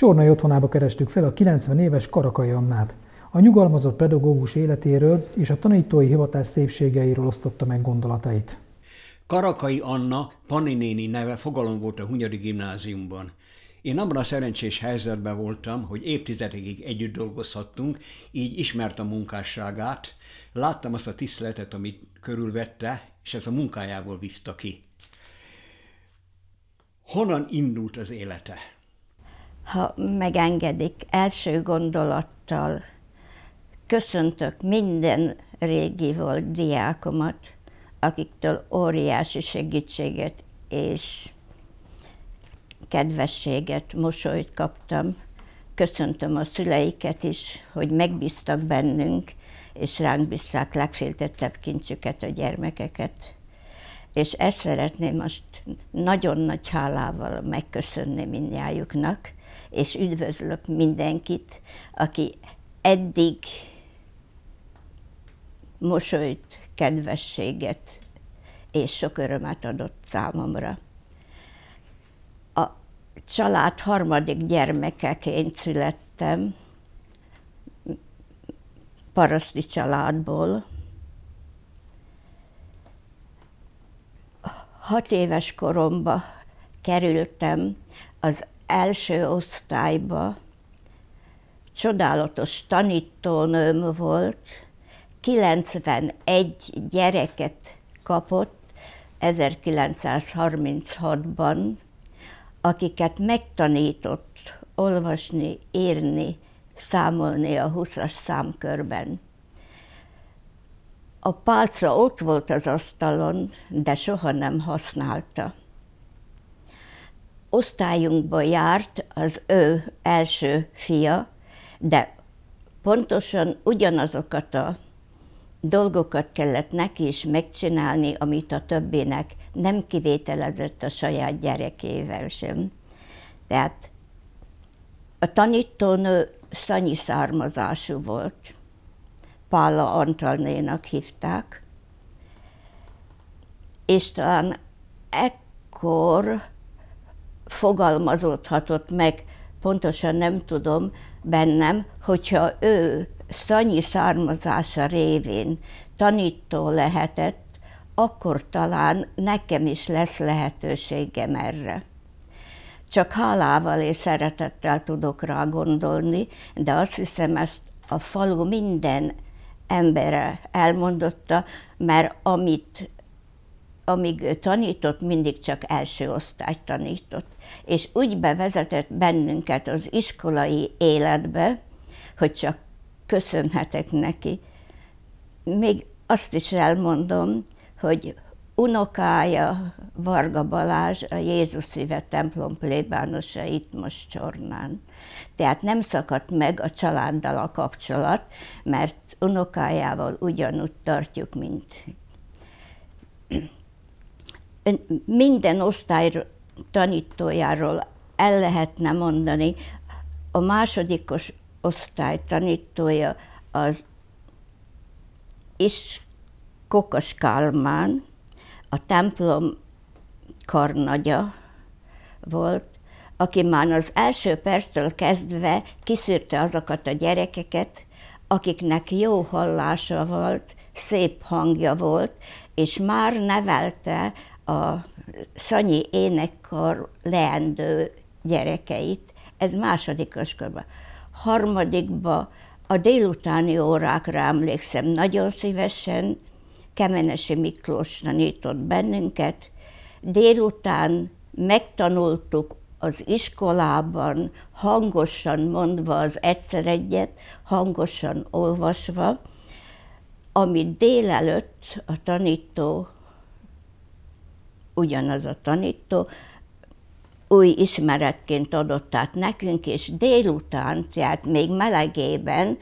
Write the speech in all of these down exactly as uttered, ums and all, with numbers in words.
Csornai otthonába kerestük fel a kilencven éves Karakai Annát. A nyugalmazott pedagógus életéről és a tanítói hivatás szépségeiről osztotta meg gondolatait. Karakai Anna Panni néni neve fogalom volt a Hunyadi Gimnáziumban. Én abban a szerencsés helyzetben voltam, hogy évtizedekig együtt dolgozhattunk, így ismert a munkásságát, láttam azt a tiszteletet, amit körülvette, és ez a munkájából vívta ki. Honnan indult az élete? Ha megengedik, első gondolattal köszöntök minden régi volt diákomat, akiktől óriási segítséget és kedvességet, mosolyt kaptam. Köszöntöm a szüleiket is, hogy megbíztak bennünk, és ránk bízták legféltettebb kincsüket, a gyermekeket. És ezt szeretném most nagyon nagy hálával megköszönni mindnyájuknak, és üdvözlök mindenkit, aki eddig mosolyt, kedvességet és sok örömet adott számomra. A család harmadik gyermekeként születtem, paraszti családból. Hat éves koromba kerültem az első osztályba, csodálatos tanítónőm volt, kilencvenegy gyereket kapott ezerkilencszázharminchatban, akiket megtanított olvasni, írni, számolni a húszas számkörben. A pálca ott volt az asztalon, de soha nem használta. Osztályunkba járt az ő első fia, de pontosan ugyanazokat a dolgokat kellett neki is megcsinálni, amit a többinek, nem kivételezett a saját gyerekével sem. Tehát a tanítónő szanyi származású volt, Pála Antalnénak hívták, és talán ekkor fogalmazódhatott meg, pontosan nem tudom bennem, hogyha ő szanyi származása révén tanító lehetett, akkor talán nekem is lesz lehetőségem erre. Csak hálával és szeretettel tudok rá gondolni, de azt hiszem, ezt a falu minden embere elmondotta, mert amit, amíg ő tanított, mindig csak első osztályt tanított. És úgy bevezetett bennünket az iskolai életbe, hogy csak köszönhetek neki. Még azt is elmondom, hogy unokája Varga Balázs, a Jézus Szíve templom plébánosa itt most Csornán. Tehát nem szakadt meg a családdal a kapcsolat, mert unokájával ugyanúgy tartjuk, mint minden osztály tanítójáról el lehetne mondani. A másodikos osztály tanítója az is Kokas Kálmán, a templom karnagya volt, aki már az első perctől kezdve kiszűrte azokat a gyerekeket, akiknek jó hallása volt, szép hangja volt, és már nevelte a szanyi énekkar leendő gyerekeit. Ez másodikos korban. Harmadikba a délutáni órákra emlékszem nagyon szívesen, Kemenesi Miklós tanított bennünket. Délután megtanultuk az iskolában, hangosan mondva az egyszer egyet, hangosan olvasva, amit délelőtt a tanító, ugyanaz a tanító, új ismeretként adott át nekünk, és délután, tehát még melegében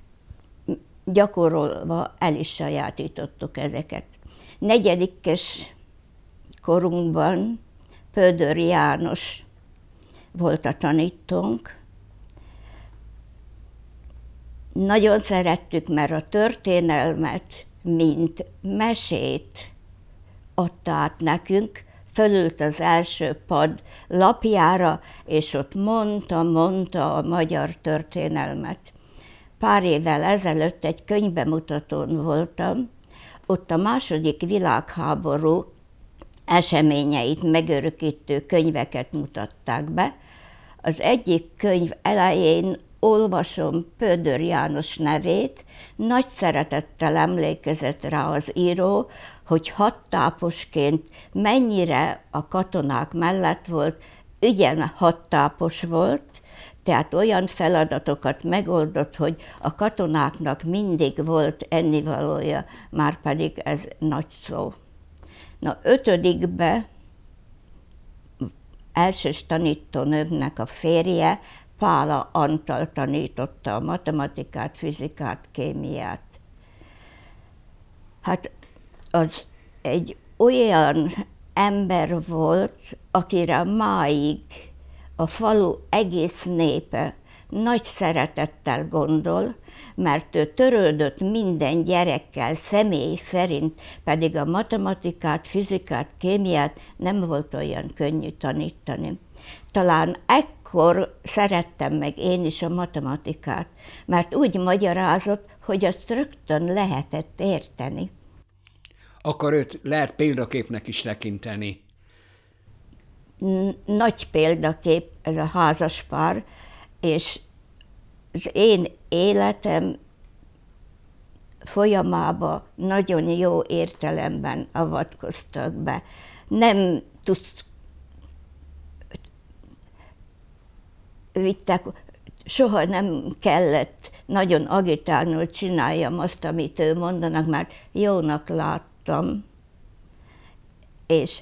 gyakorolva el is sajátítottuk ezeket. Negyedikes korunkban Pödör János volt a tanítónk. Nagyon szerettük, mert a történelmet, mint mesét adta át nekünk, fölült az első pad lapjára, és ott mondta, mondta a magyar történelmet. Pár évvel ezelőtt egy könyvbemutatón voltam, ott a második világháború eseményeit megörökítő könyveket mutatták be. Az egyik könyv elején olvasom Pödör János nevét, nagy szeretettel emlékezett rá az író, hogy hadtáposként mennyire a katonák mellett volt, igen hadtápos volt, tehát olyan feladatokat megoldott, hogy a katonáknak mindig volt ennivalója, már pedig ez nagy szó. Na, ötödikbe elsős tanítónőmnek a férje, Pála Antal tanította a matematikát, fizikát, kémiát. Hát az egy olyan ember volt, akire máig a falu egész népe nagy szeretettel gondol, mert ő törődött minden gyerekkel személy szerint, pedig a matematikát, fizikát, kémiát nem volt olyan könnyű tanítani. Talán ekkor szerettem meg én is a matematikát, mert úgy magyarázott, hogy azt rögtön lehetett érteni. Akkor őt lehet példaképnek is tekinteni. Nagy példakép ez a házaspár, és az én életem folyamában nagyon jó értelemben avatkoztak be. Nem tudsz, vittek, soha nem kellett nagyon agitálni, hogy csináljam azt, amit ő mondanak, mert jónak láttam, és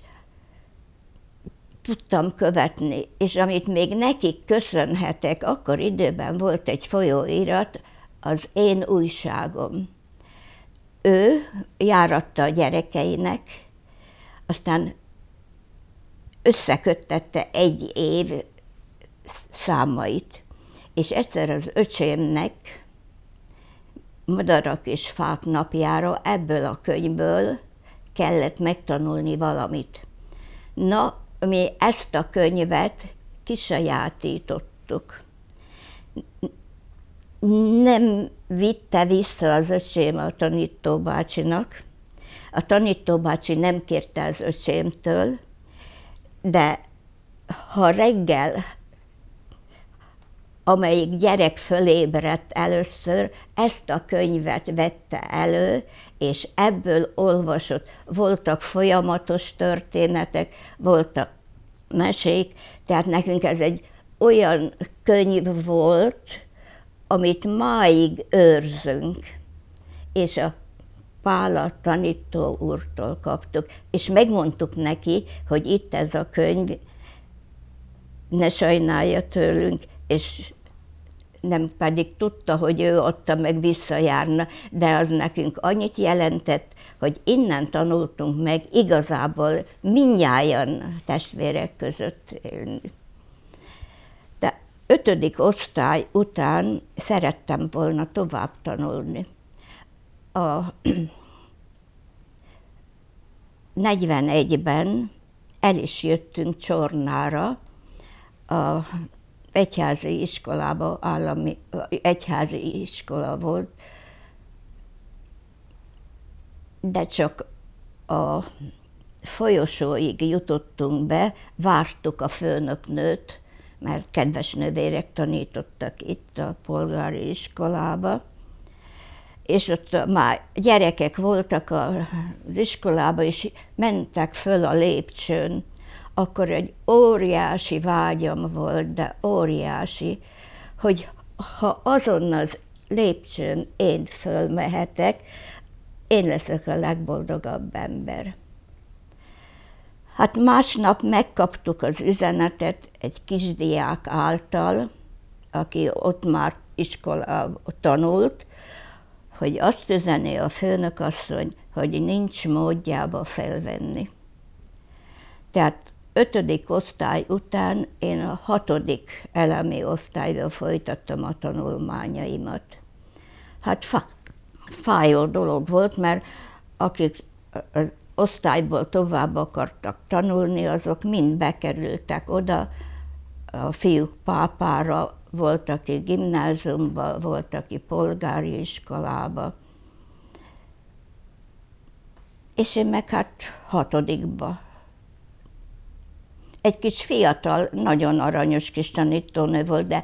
tudtam követni, és amit még nekik köszönhetek, akkor időben volt egy folyóirat, az én újságom. Ő járatta a gyerekeinek, aztán összeköttette egy év számait, és egyszer az öcsémnek Madarak és fák napjára ebből a könyvből kellett megtanulni valamit. Na, mi ezt a könyvet kisajátítottuk. Nem vitte vissza az öcsém a tanítóbácsinak. A tanítóbácsi nem kérte az öcsémtől, de ha reggel, amelyik gyerek fölébredt először, ezt a könyvet vette elő, és ebből olvasott. Voltak folyamatos történetek, voltak mesék, tehát nekünk ez egy olyan könyv volt, amit máig őrzünk, és a Pála tanító úrtól kaptuk, és megmondtuk neki, hogy itt ez a könyv, ne sajnálja tőlünk, és nem pedig tudta, hogy ő adta meg visszajárna, de az nekünk annyit jelentett, hogy innen tanultunk meg igazából mindnyájan testvérek között élni. De ötödik osztály után szerettem volna tovább tanulni. A negyvenegyben el is jöttünk Csornára, a egyházi iskolába, állami egyházi iskola volt, de csak a folyosóig jutottunk be, vártuk a főnöknőt, mert kedves nővérek tanítottak itt a polgári iskolába, és ott már gyerekek voltak az iskolában, és mentek föl a lépcsőn. Akkor egy óriási vágyam volt, de óriási, hogy ha azon az lépcsőn én fölmehetek, én leszek a legboldogabb ember. Hát másnap megkaptuk az üzenetet egy kisdiák által, aki ott már iskolában tanult, hogy azt üzeni a főnökasszony, hogy nincs módjába felvenni. Tehát ötödik osztály után én a hatodik elemi osztályba folytattam a tanulmányaimat. Hát fájó dolog volt, mert akik az osztályból tovább akartak tanulni, azok mind bekerültek oda, a fiúk Pápára, volt, aki gimnáziumba, volt, aki polgári iskolába. És én meg hát hatodikba. Egy kis fiatal, nagyon aranyos kis tanítónő volt, de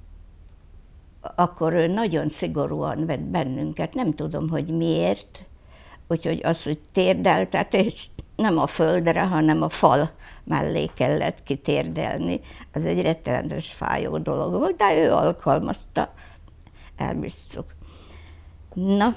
akkor ő nagyon szigorúan vett bennünket, nem tudom, hogy miért. Úgyhogy az, hogy térdeltetés nem a földre, hanem a fal mellé kellett kitérdelni. Az egy rettenetes fájó dolog volt, de ő alkalmazta, elbíztuk. Na,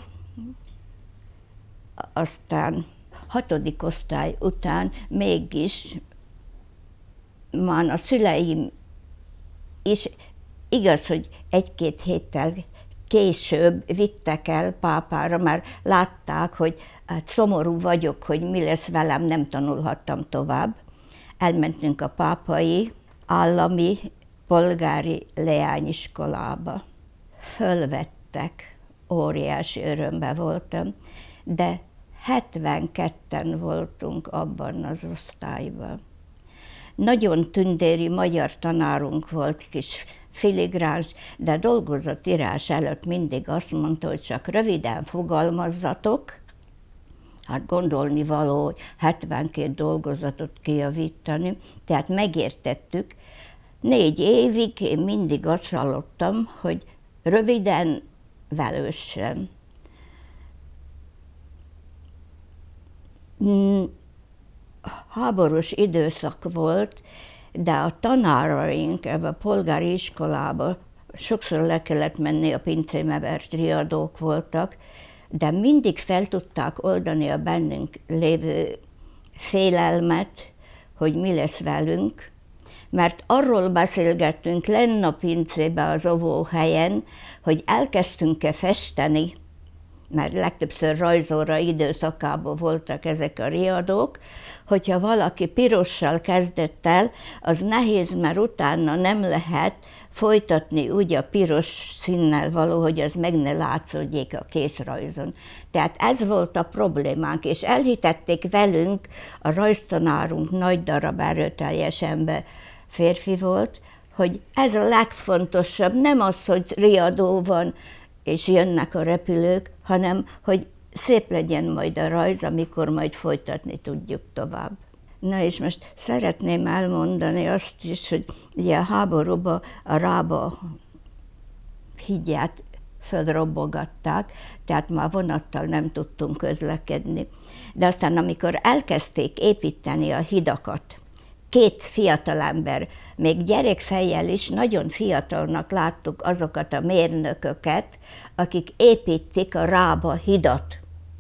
aztán hatodik osztály után mégis már a szüleim is, igaz, hogy egy-két héttel később vittek el Pápára, mert látták, hogy hát szomorú vagyok, hogy mi lesz velem, nem tanulhattam tovább. Elmentünk a pápai állami polgári leányiskolába. Fölvettek, óriási örömbe voltam, de hetvenketten voltunk abban az osztályban. Nagyon tündéri magyar tanárunk volt, kis filigráns, de dolgozatírás előtt mindig azt mondta, hogy csak röviden fogalmazzatok. Hát gondolni való, hogy hetvenkét dolgozatot kijavítani, tehát megértettük. Négy évig én mindig azt hallottam, hogy röviden, velősen. Háborús időszak volt, de a tanáraink ebbe a polgári iskolába sokszor le kellett menni, a pincébe, mert riadók voltak, de mindig fel tudták oldani a bennünk lévő félelmet, hogy mi lesz velünk, mert arról beszélgettünk lenn a pincébe az óvóhelyen, hogy elkezdtünk-e festeni, mert legtöbbször rajzóra időszakában voltak ezek a riadók, hogyha valaki pirossal kezdett el, az nehéz, mert utána nem lehet folytatni úgy a piros színnel való, hogy az meg ne látszódjék a kézrajzon. Tehát ez volt a problémánk, és elhitették velünk, a rajztanárunk nagy darab erőteljes ember férfi volt, hogy ez a legfontosabb, nem az, hogy riadó van, és jönnek a repülők, hanem hogy szép legyen majd a rajz, amikor majd folytatni tudjuk tovább. Na és most szeretném elmondani azt is, hogy ugye a háborúban a Rába hídját fölrobbogatták, tehát már vonattal nem tudtunk közlekedni. De aztán, amikor elkezdték építeni a hidakat, két fiatalember, még gyerekfejjel is nagyon fiatalnak láttuk azokat a mérnököket, akik építik a Rába hidat.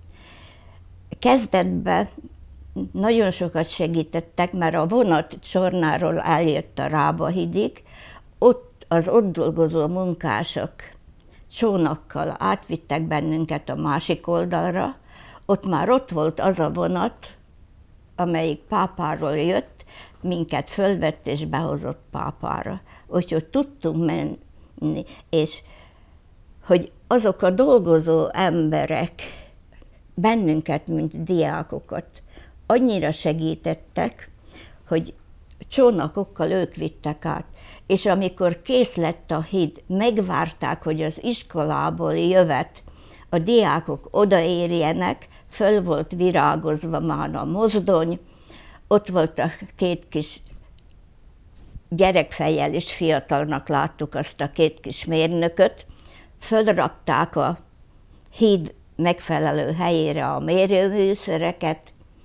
Kezdetben nagyon sokat segítettek, mert a vonat Csornáról eljött a Rába hidig, ott az ott dolgozó munkások csónakkal átvittek bennünket a másik oldalra, ott már ott volt az a vonat, amelyik Pápáról jött, minket fölvett és behozott Pápára. Úgyhogy tudtunk menni, és hogy azok a dolgozó emberek bennünket, mint diákokat annyira segítettek, hogy csónakokkal ők vittek át. És amikor kész lett a híd, megvárták, hogy az iskolából jövet a diákok odaérjenek, föl volt virágozva már a mozdony, ott volt a két kis gyerekfejjel is fiatalnak láttuk azt a két kis mérnököt, fölrakták a híd megfelelő helyére a mérőműszereket,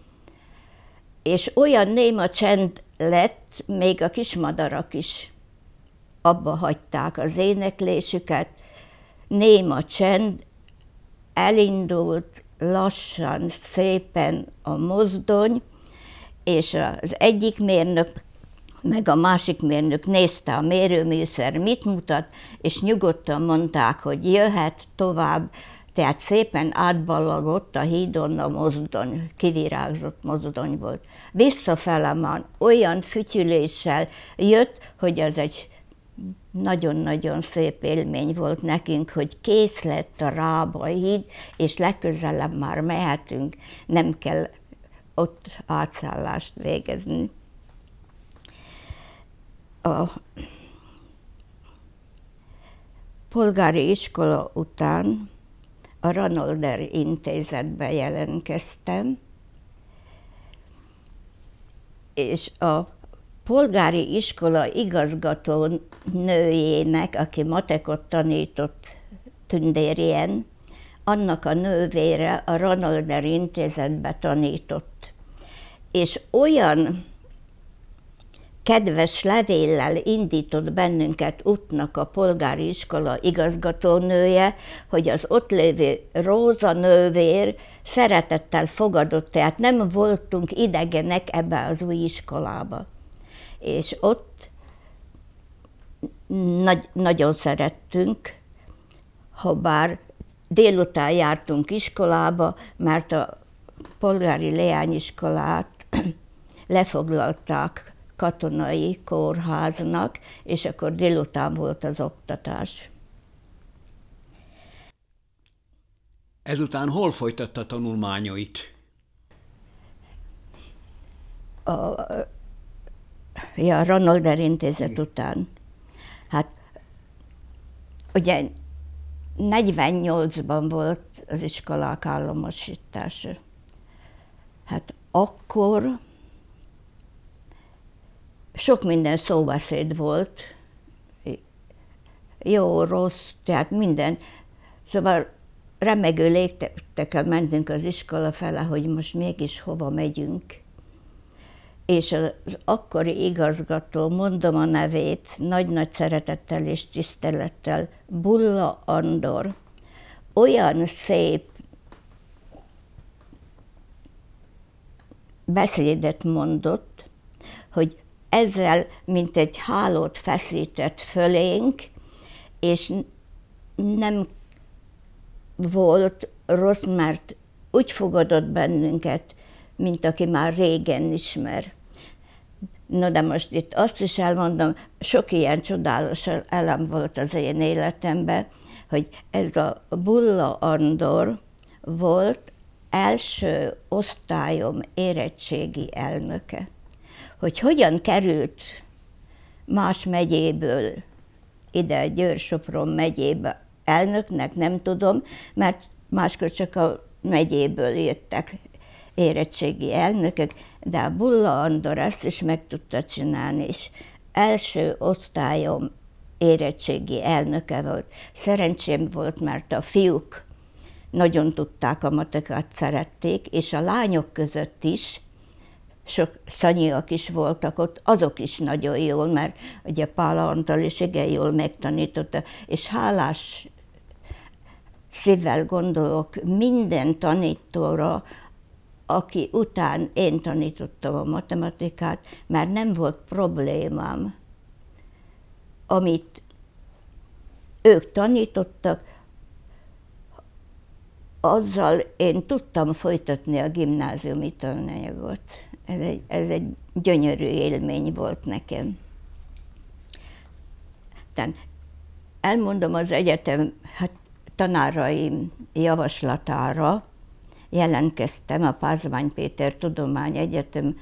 és olyan néma csend lett, még a kismadarak is abba hagyták az éneklésüket, néma csend, elindult lassan, szépen a mozdony, és az egyik mérnök, meg a másik mérnök nézte a mérőműszer, mit mutat, és nyugodtan mondták, hogy jöhet tovább, tehát szépen átballagott a hídon a mozdony, kivirágzott mozdony volt. Visszafele már olyan fütyüléssel jött, hogy az egy nagyon-nagyon szép élmény volt nekünk, hogy kész lett a Rába híd, és legközelebb már mehetünk, nem kell ott átszállást végezni. A polgári iskola után a Ranolder Intézetbe jelentkeztem, és a polgári iskola igazgató nőjének, aki matekot tanított Tündérien, annak a nővére a Ranolder Intézetbe tanított. És olyan kedves levéllel indított bennünket útnak a polgári iskola igazgatónője, hogy az ott lévő Róza nővér szeretettel fogadott, tehát nem voltunk idegenek ebbe az új iskolába. És ott nagy, nagyon szerettünk, habár délután jártunk iskolába, mert a polgári leányiskolát lefoglalták katonai kórháznak, és akkor délután volt az oktatás. Ezután hol folytatta tanulmányait? A, ja, a Ranolder Intézet után. Hát ugye negyvennyolcban volt az iskolák államosítása. Hát akkor sok minden szóbeszéd volt, jó, rossz, tehát minden. Szóval remegő légtekkel mentünk az iskola fele, hogy most mégis hova megyünk. És az akkori igazgató, mondom a nevét, nagy-nagy szeretettel és tisztelettel, Bulla Andor, olyan szép beszédet mondott, hogy ezzel mint egy hálót feszített fölénk, és nem volt rossz, mert úgy fogadott bennünket, mint aki már régen ismer. No, de most itt azt is elmondom, sok ilyen csodálatos elem volt az én életemben, hogy ez a Bulla Andor volt első osztályom érettségi elnöke. Hogy hogyan került más megyéből ide Győr-Sopron megyébe elnöknek, nem tudom, mert máskor csak a megyéből jöttek érettségi elnökök, de a Bulla Andor ezt is meg tudta csinálni, és első osztályom érettségi elnöke volt. Szerencsém volt, mert a fiúk nagyon tudták, a matekát szerették, és a lányok között is, sok szanyiak is voltak ott, azok is nagyon jól, mert ugye Pál Antal is igen jól megtanította, és hálás szívvel gondolok minden tanítóra, aki után én tanítottam a matematikát, mert nem volt problémám. Amit ők tanítottak, azzal én tudtam folytatni a gimnáziumi tananyagot. Ez egy, ez egy gyönyörű élmény volt nekem. Tehát elmondom, az egyetem hát, tanáraim javaslatára jelentkeztem a Pázmány Péter Tudományegyetem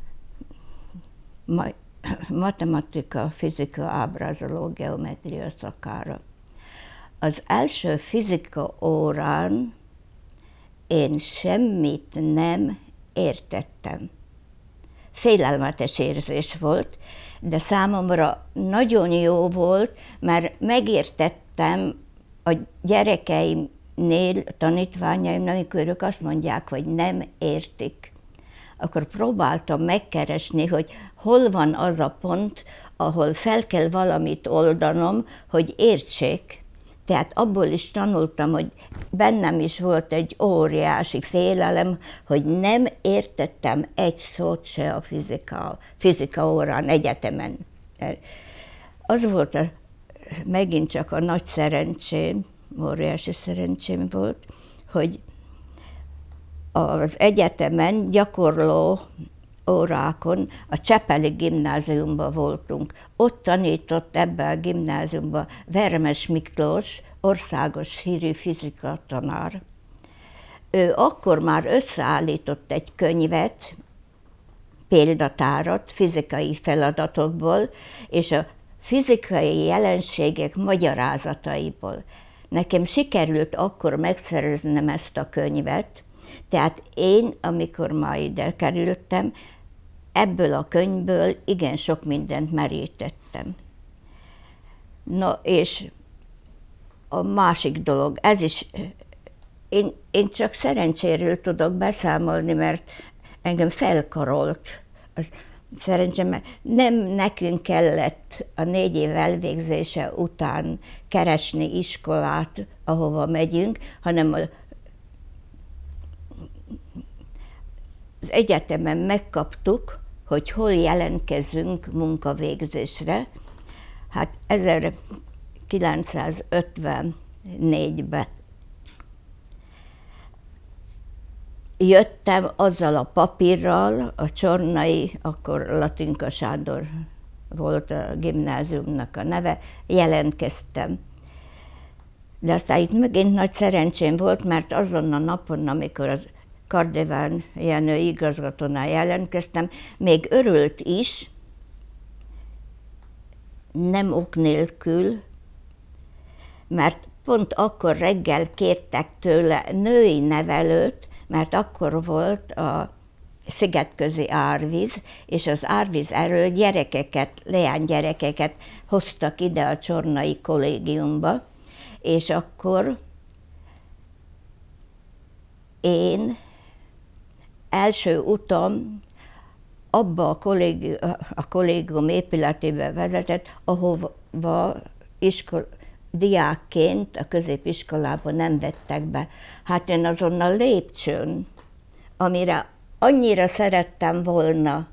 matematika, fizika, ábrázoló, geometria szakára. Az első fizika órán én semmit nem értettem. Félelmetes érzés volt, de számomra nagyon jó volt, mert megértettem a gyerekeimnél, a tanítványaimnál, amikor ők azt mondják, hogy nem értik. Akkor próbáltam megkeresni, hogy hol van az a pont, ahol fel kell valamit oldanom, hogy értsék. Tehát abból is tanultam, hogy bennem is volt egy óriási félelem, hogy nem értettem egy szót se a fizika, fizika órán, egyetemen. Az volt a, megint csak a nagy szerencsém, óriási szerencsém volt, hogy az egyetemen gyakorló órákon a Csepeli gimnáziumban voltunk. Ott tanított ebbe a gimnáziumba Vermes Miklós, országos hírű fizika tanár. ő akkor már összeállított egy könyvet, példatárat fizikai feladatokból, és a fizikai jelenségek magyarázataiból. Nekem sikerült akkor megszereznem ezt a könyvet, tehát én, amikor ma ide kerültem, ebből a könyvből igen sok mindent merítettem. No, és a másik dolog, ez is, én, én csak szerencséről tudok beszámolni, mert engem felkarolt. Szerencsém, mert nem nekünk kellett a négy év elvégzése után keresni iskolát, ahova megyünk, hanem az egyetemen megkaptuk, hogy hol jelentkezünk munkavégzésre. Hát ezerkilencszázötvennégyben jöttem azzal a papírral, a Csornai, akkor Latinka Sándor volt a gimnáziumnak a neve, jelentkeztem. De aztán itt megint nagy szerencsém volt, mert azon a napon, amikor az Kardeván Jenő igazgatónál jelentkeztem, még örült is, nem ok nélkül, mert pont akkor reggel kértek tőle női nevelőt, mert akkor volt a szigetközi árvíz, és az árvíz elől gyerekeket, leánygyerekeket hoztak ide a Csornai kollégiumba, és akkor én első utam abba a kollégium, a kollégium épületébe vezetett, ahova iskol, diákként a középiskolában nem vettek be. Hát én azon a lépcsőn, amire annyira szerettem volna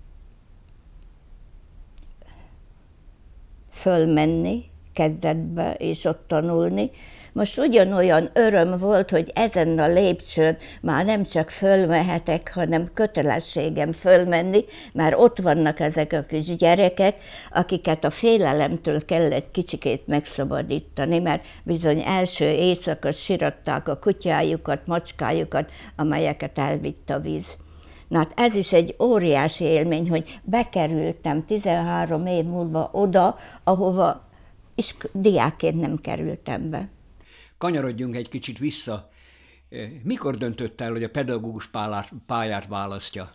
fölmenni kezdetbe és ott tanulni, most ugyanolyan öröm volt, hogy ezen a lépcsőn már nem csak fölmehetek, hanem kötelességem fölmenni, mert ott vannak ezek a kis gyerekek, akiket a félelemtől kellett kicsikét megszabadítani, mert bizony első éjszaka siratták a kutyájukat, macskájukat, amelyeket elvitt a víz. Na hát ez is egy óriási élmény, hogy bekerültem tizenhárom év múlva oda, ahova diákként nem kerültem be. Kanyarodjunk egy kicsit vissza. Mikor döntött el, hogy a pedagógus pályát választja?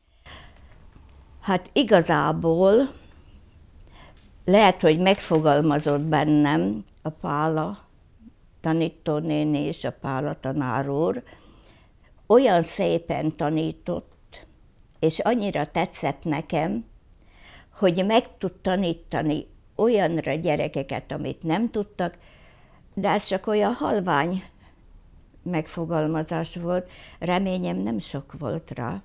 Hát igazából lehet, hogy megfogalmazott bennem a Pála tanítónéni és a Pála tanár úr. Olyan szépen tanított, és annyira tetszett nekem, hogy meg tud tanítani olyanra gyerekeket, amit nem tudtak, de ez csak olyan halvány megfogalmazás volt, reményem nem sok volt rá.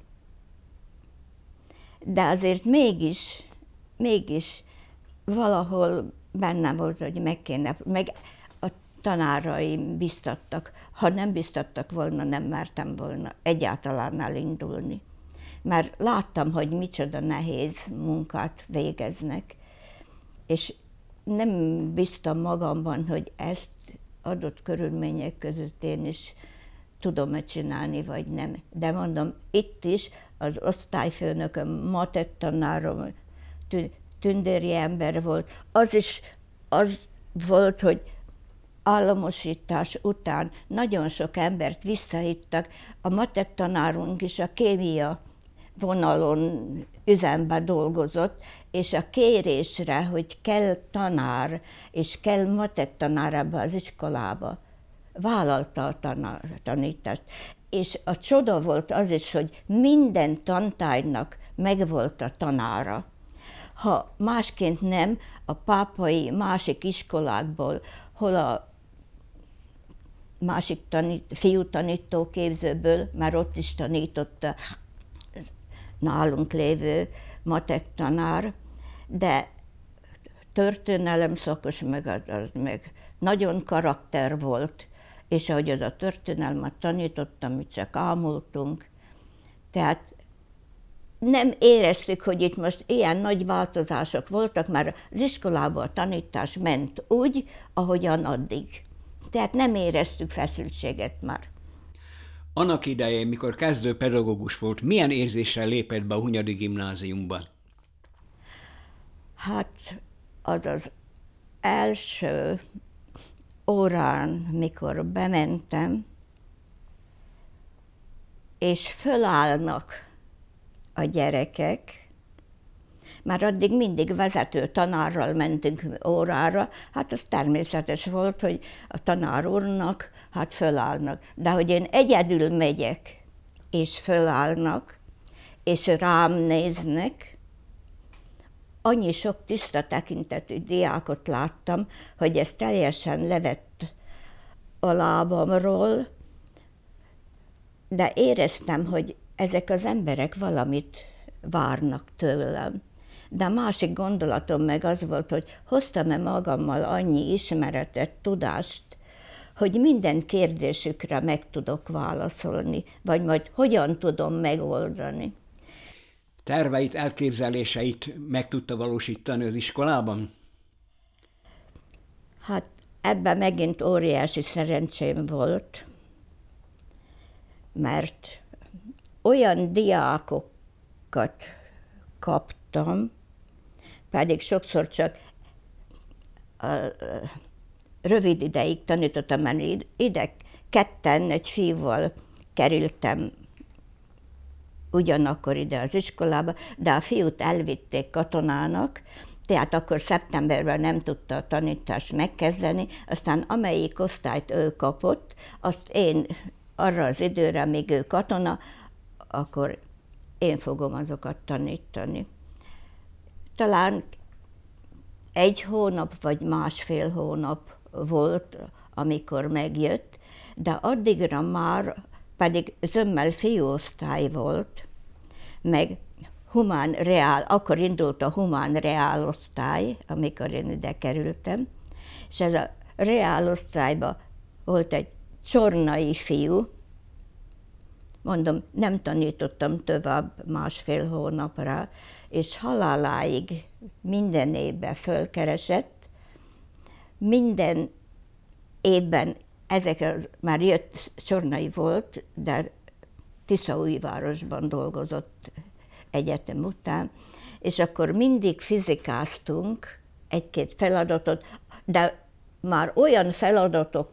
De azért mégis, mégis valahol bennem volt, hogy meg kéne, meg a tanáraim biztattak. Ha nem biztattak volna, nem mertem volna egyáltalán elindulni. Mert láttam, hogy micsoda nehéz munkát végeznek, és nem bíztam magamban, hogy ezt adott körülmények között én is tudom-e csinálni, vagy nem. De mondom, itt is az osztályfőnököm, matek tanárom, tündéri ember volt, az is az volt, hogy államosítás után nagyon sok embert visszahívtak, a matek tanárunk is a kémia vonalon üzembe dolgozott, és a kérésre, hogy kell tanár, és kell matek tanár ebbe az iskolába, vállalta a tanár, tanítást. És a csoda volt az is, hogy minden tantárgynak megvolt a tanára. Ha másként nem, a pápai másik iskolákból, hol a másik tanít, fiú tanítóképzőből, mert ott is tanította nálunk lévő matek tanár, de történelem szakos meg, az meg nagyon karakter volt, és ahogy az a történelmet tanítottam, mi csak ámultunk. Tehát nem éreztük, hogy itt most ilyen nagy változások voltak, mert az iskolában a tanítás ment úgy, ahogyan addig. Tehát nem éreztük feszültséget már. Annak idején, mikor kezdő pedagógus volt, milyen érzéssel lépett be a Hunyadi Gimnáziumba? Hát az az első órán, mikor bementem, és fölállnak a gyerekek, már addig mindig vezető tanárral mentünk órára, hát az természetes volt, hogy a tanár úrnak hát fölállnak. De hogy én egyedül megyek, és fölállnak, és rám néznek, annyi sok tiszta tekintetű diákot láttam, hogy ez teljesen levett a lábamról, de éreztem, hogy ezek az emberek valamit várnak tőlem. De a másik gondolatom meg az volt, hogy hoztam-e magammal annyi ismeretet, tudást, hogy minden kérdésükre meg tudok válaszolni, vagy majd hogyan tudom megoldani. Terveit, elképzeléseit meg tudta valósítani az iskolában? Hát ebben megint óriási szerencsém volt, mert olyan diákokat kaptam, pedig sokszor csak a, rövid ideig tanítottam, mert ide ketten egy fiúval kerültem ugyanakkor ide az iskolába, de a fiút elvitték katonának, tehát akkor szeptemberben nem tudta a tanítást megkezdeni, aztán amelyik osztályt ő kapott, azt én arra az időre, míg ő katona, akkor én fogom azokat tanítani. Talán egy hónap vagy másfél hónap volt, amikor megjött, de addigra már pedig zömmel fiúosztály volt, meg humán reál, akkor indult a humán reálosztály, amikor én ide kerültem, és ez a reálosztályban volt egy csornai fiú, mondom, nem tanítottam tovább másfél hónapra, és haláláig minden évben fölkeresett, minden évben ezek az, már jött, Csornai volt, de Tiszaújvárosban dolgozott egyetem után, és akkor mindig fizikáztunk egy-két feladatot, de már olyan feladatokat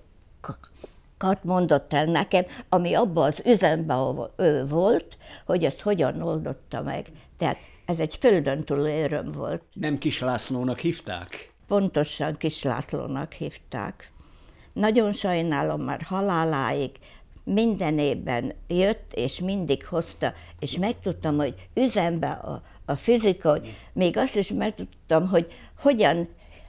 mondott el nekem, ami abban az üzemben ő volt, hogy ezt hogyan oldotta meg. Tehát ez egy földön túli öröm volt. Nem Kis Lászlónak hívták? Pontosan Kis Lászlónak hívták. Nagyon sajnálom, már haláláig minden évben jött, és mindig hozta, és megtudtam, hogy üzembe a, a fizika, hogy még azt is megtudtam, hogy hogyan,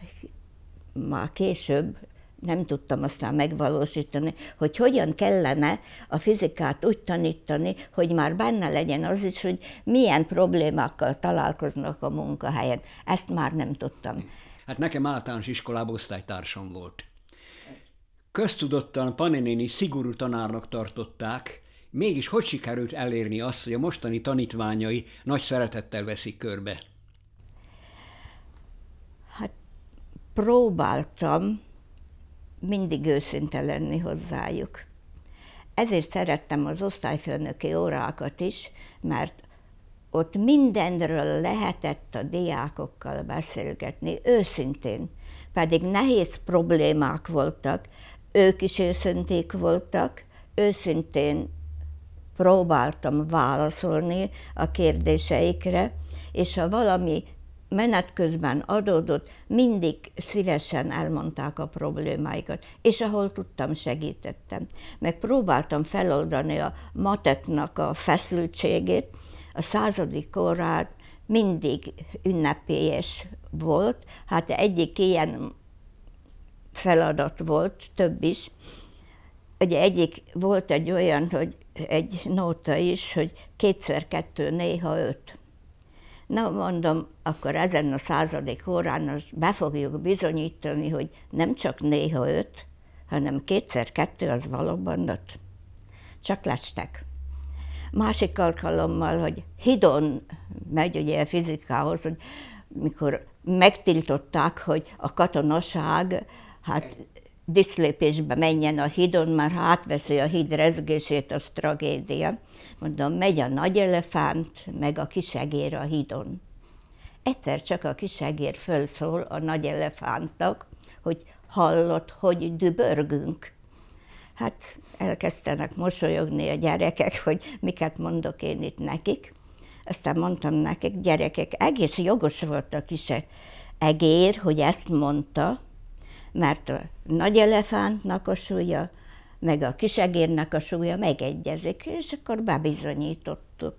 már később, nem tudtam aztán megvalósítani, hogy hogyan kellene a fizikát úgy tanítani, hogy már benne legyen az is, hogy milyen problémákkal találkoznak a munkahelyen. Ezt már nem tudtam. Hát nekem általános iskolában osztálytársam volt. Köztudottan Pani néni szigorú tanárnak tartották, mégis hogy sikerült elérni azt, hogy a mostani tanítványai nagy szeretettel veszik körbe? Hát próbáltam mindig őszinte lenni hozzájuk. Ezért szerettem az osztályfőnöki órákat is, mert ott mindenről lehetett a diákokkal beszélgetni, őszintén. Pedig nehéz problémák voltak, ők is őszinték voltak, őszintén próbáltam válaszolni a kérdéseikre, és ha valami menet közben adódott, mindig szívesen elmondták a problémáikat, és ahol tudtam, segítettem. Meg próbáltam feloldani a mateknak a feszültségét, a századik órán mindig ünnepélyes volt, hát egyik ilyen feladat volt, több is. Ugye egyik volt egy olyan, hogy egy nóta is, hogy kétszer kettő néha öt. Na mondom, akkor ezen a századik órán be fogjuk bizonyítani, hogy nem csak néha öt, hanem kétszer kettő az valóban öt. Csak lestek. Másik alkalommal, hogy hidon megy ugye a fizikához, hogy mikor megtiltották, hogy a katonaság hát diszlépésbe menjen a hídon, mert ha átveszi a híd rezgését, az tragédia. Mondom, megy a nagy elefánt, meg a kisegér a hídon. Egyszer csak a kisegér fölszól a nagy elefántnak, hogy hallott, hogy dübörgünk. Hát elkezdenek mosolyogni a gyerekek, hogy miket mondok én itt nekik. Aztán mondtam nekik, gyerekek, egész jogos volt a kisegér, hogy ezt mondta, mert a nagy elefántnak a súlya, meg a kisegérnek a súlya megegyezik, és akkor bebizonyítottuk.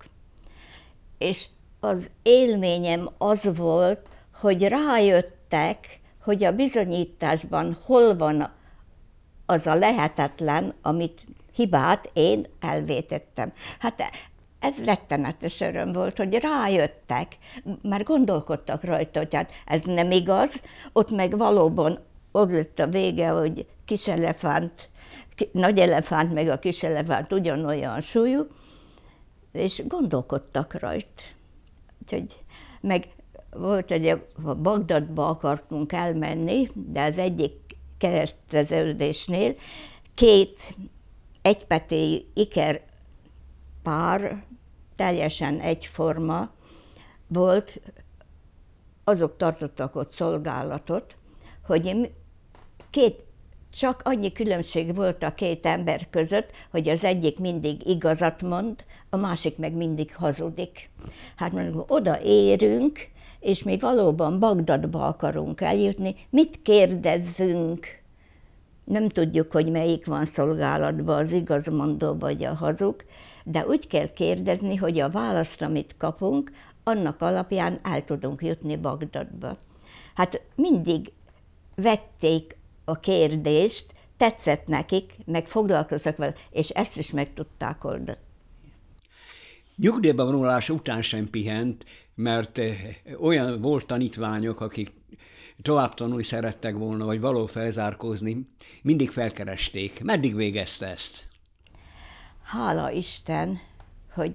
És az élményem az volt, hogy rájöttek, hogy a bizonyításban hol van az a lehetetlen, amit hibát én elvétettem. Hát ez rettenetes öröm volt, hogy rájöttek, már gondolkodtak rajta, hogy hát ez nem igaz, ott meg valóban ott lett a vége, hogy kis elefánt, nagy elefánt meg a kis elefánt ugyanolyan súlyú, és gondolkodtak rajta. Úgyhogy meg volt egy, Bagdadba akartunk elmenni, de az egyik kereszteződésnél két egypetéi iker pár, teljesen egyforma volt, azok tartottak ott szolgálatot, hogy két, csak annyi különbség volt a két ember között, hogy az egyik mindig igazat mond, a másik meg mindig hazudik. Hát mondjuk oda érünk, és mi valóban Bagdadba akarunk eljutni, mit kérdezzünk? Nem tudjuk, hogy melyik van szolgálatban, az igazmondó vagy a hazug, de úgy kell kérdezni, hogy a választ, amit kapunk, annak alapján el tudunk jutni Bagdadba. Hát mindig vették a kérdést, tetszett nekik, meg foglalkoztak vele, és ezt is meg tudták oldani. Nyugdíjba vonulás után sem pihent, mert olyan volt tanítványok, akik tovább tanulni szerettek volna, vagy való felzárkózni, mindig felkeresték. Meddig végezte ezt? Hála Isten, hogy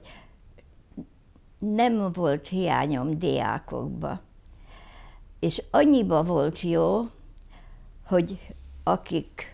nem volt hiányom diákokba. És annyiba volt jó, hogy akik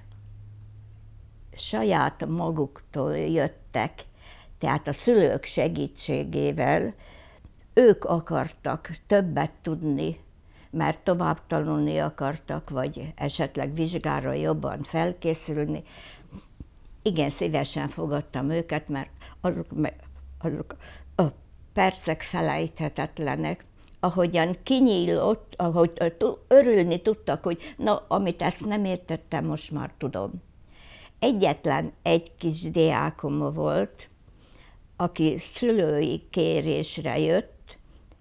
saját maguktól jöttek, tehát a szülők segítségével, ők akartak többet tudni, mert tovább tanulni akartak, vagy esetleg vizsgára jobban felkészülni. Igen, szívesen fogadtam őket, mert azok, azok a percek felejthetetlenek, ahogyan kinyílott, ahogy örülni tudtak, hogy na, amit ezt nem értettem, most már tudom. Egyetlen egy kis diákom volt, aki szülői kérésre jött,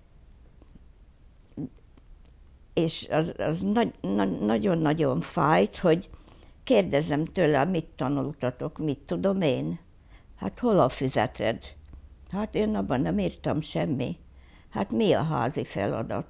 és az, az nagy, na, nagyon-nagyon fájt, hogy kérdezem tőle, mit tanultatok, mit tudom én? Hát hol a füzeted? Hát én abban nem írtam semmi. Hát mi a házi feladat?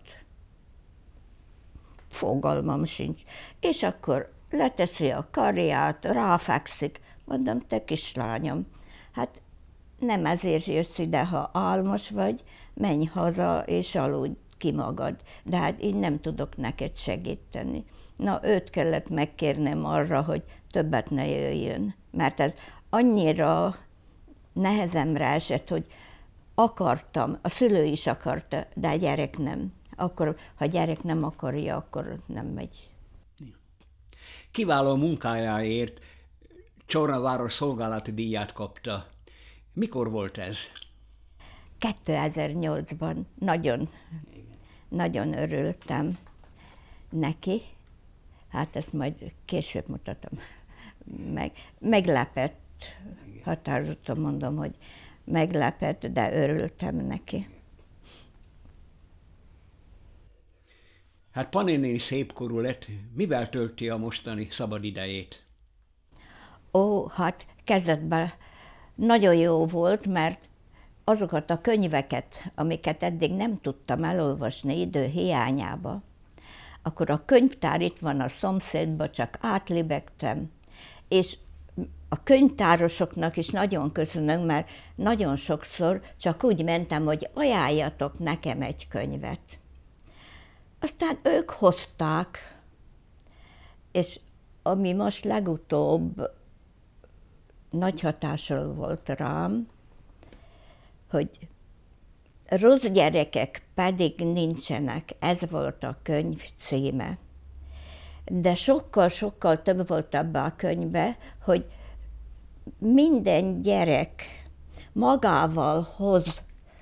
Fogalmam sincs. És akkor leteszi a karját, ráfekszik. Mondom, te kislányom, hát nem ezért jössz ide, ha álmos vagy, menj haza és aludj ki magad. De hát így nem tudok neked segíteni. Na, őt kellett megkérnem arra, hogy többet ne jöjjön. Mert ez annyira nehezemre esett, hogy akartam, a szülő is akarta, de a gyerek nem. Akkor, ha a gyerek nem akarja, akkor nem megy. Kiváló munkájáért Csornaváros szolgálati díját kapta. Mikor volt ez? kétezer-nyolcban nagyon, nagyon örültem neki. Hát ezt majd később mutatom meg. Meglepett, határozottan mondom, hogy meglepett, de örültem neki. Hát Panni néni szépkorú lett. Mivel tölti a mostani szabadidejét? Ó, hát kezdetben nagyon jó volt, mert azokat a könyveket, amiket eddig nem tudtam elolvasni idő hiányába, akkor a könyvtár itt van a szomszédban, csak átlibegtem, és a könyvtárosoknak is nagyon köszönöm, mert nagyon sokszor csak úgy mentem, hogy ajánljatok nekem egy könyvet. Aztán ők hozták, és ami most legutóbb nagy hatással volt rám, hogy rossz gyerekek pedig nincsenek, ez volt a könyv címe. De sokkal-sokkal több volt abban a könyvben, hogy minden gyerek magával hoz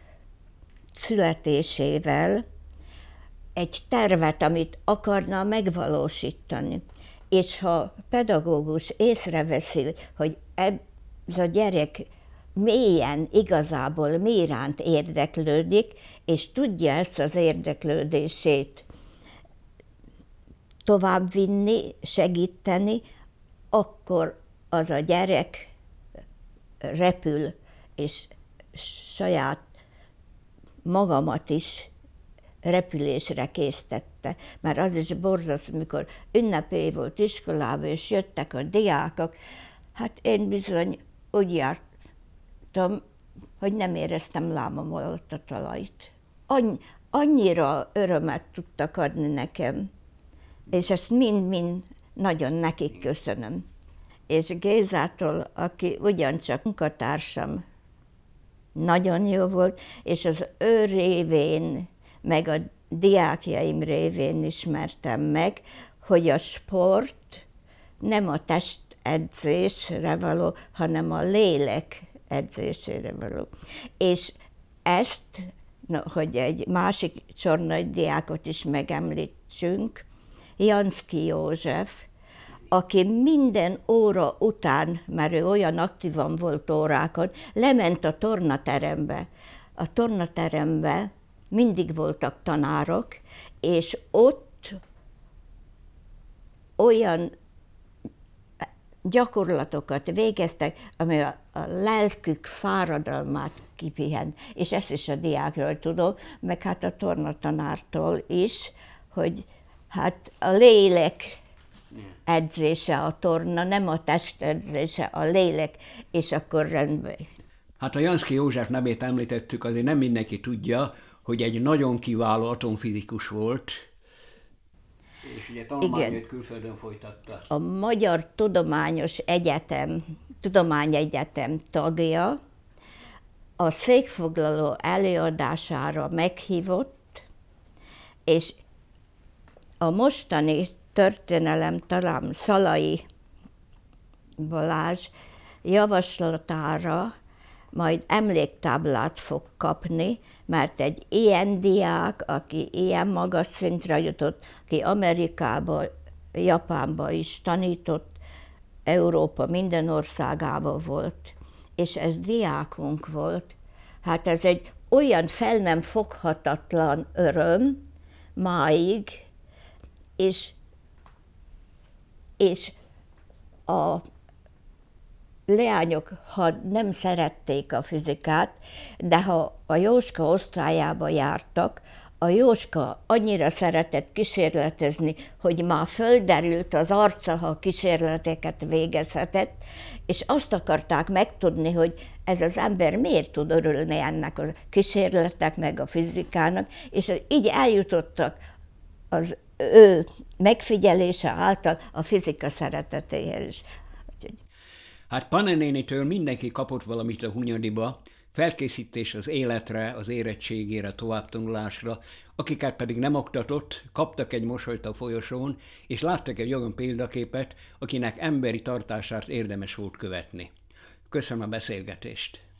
születésével egy tervet, amit akarna megvalósítani. És ha a pedagógus észreveszi, hogy ez a gyerek mélyen igazából mi iránt érdeklődik, és tudja ezt az érdeklődését továbbvinni, segíteni, akkor az a gyerek repül, és saját magamat is repülésre késztette. Mert az is borzasztó, mikor ünnepély volt iskolában, és jöttek a diákok, hát én bizony úgy jártam, hogy nem éreztem lábam alatt a talajt. Annyi, annyira örömet tudtak adni nekem, és ezt mind-mind nagyon nekik köszönöm. És Gézától, aki ugyancsak munkatársam, nagyon jó volt, és az ő révén, meg a diákjaim révén ismertem meg, hogy a sport nem a testedzésre való, hanem a lélek edzésére való. És ezt, hogy egy másik csornai diákot is megemlítsünk, Janszky József, aki minden óra után, mert ő olyan aktívan volt órákon, lement a tornaterembe. A tornaterembe mindig voltak tanárok, és ott olyan gyakorlatokat végeztek, ami a, a lelkük fáradalmát kipihent. És ezt is a diákról tudom, meg hát a tornatanártól is, hogy hát a lélek edzése a torna, nem a test edzése, a lélek, és akkor rendben. Hát a Janszky József nevét említettük, azért nem mindenki tudja, hogy egy nagyon kiváló atomfizikus volt, és ugye tanulmányait külföldön folytatta. A Magyar Tudományos Egyetem, Tudományegyetem tagja, a székfoglaló előadására meghívott, és a mostani történelem talán Szalai Balázs javaslatára majd emléktáblát fog kapni, mert egy ilyen diák, aki ilyen magas szintre jutott, aki Amerikába, Japánba is tanított, Európa minden országában volt, és ez diákunk volt. Hát ez egy olyan fel nem foghatatlan öröm máig, és, és a leányok, ha nem szerették a fizikát, de ha a Jóska osztályába jártak, a Jóska annyira szeretett kísérletezni, hogy már földerült az arca, ha kísérleteket végezhetett, és azt akarták megtudni, hogy ez az ember miért tud örülni ennek a kísérletek, meg a fizikának, és így eljutottak az ő megfigyelése által a fizika szeretetéhez is. Hát Panne nénitől mindenki kapott valamit a Hunyadiba, felkészítés az életre, az érettségére, továbbtanulásra, akiket pedig nem oktatott, kaptak egy mosolyt a folyosón, és láttak egy olyan példaképet, akinek emberi tartását érdemes volt követni. Köszönöm a beszélgetést!